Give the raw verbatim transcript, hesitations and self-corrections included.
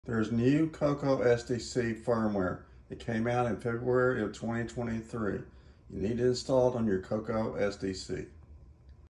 There's new Cocosdc firmware. It came out in February of twenty twenty-three. You need to install it on your Cocosdc.